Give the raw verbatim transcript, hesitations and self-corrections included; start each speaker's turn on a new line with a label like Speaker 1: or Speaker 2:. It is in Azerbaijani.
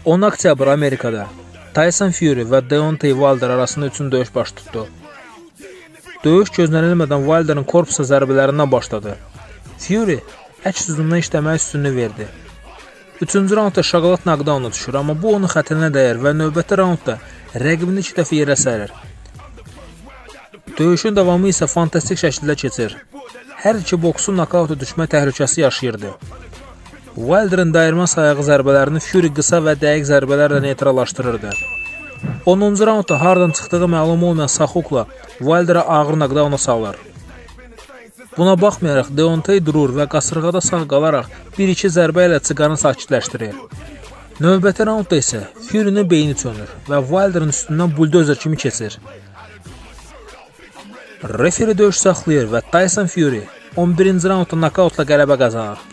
Speaker 1: on oktyabr Amerikada Tyson Fury və Deontay Wilder arasında üçün döyüş baş tutdu. Döyüş gözlənilmədən Wilder'ın korpusa zərbələrindən başladı. Fury əks hücumdan işləmək üstünlüyü verdi. Üçüncü raundda şokolad knockdowna düşür, amma bu onun xətrinə dəyər və növbəti raundda rəqibini iki dəfə yerə sərir. Döyüşün davamı isə fantastik şəkildə keçir. Hər iki boksun nakauta düşmə təhlükəsi yaşayırdı. Wilder'ın dəyirmən sayağı zərbələrini Fury qısa və dəqiq zərbələrlə neytrallaşdırırdı. onuncu raundda hardan çıxdığı məlum olmayan sağ hukla Wilder'a ağır knockdowna salır. Buna baxmayaraq Deontay durur və qasırğada sağ qalaraq bir iki zərbə ilə çıqanı sakitləşdirir. Növbəti raundda isə Fury'nin beyni çönür və Wilder'ın üstündən buldozer kimi keçir. Referi döyüş saxlayır və Tyson Fury on birinci raundda nokautla qələbə qazanır.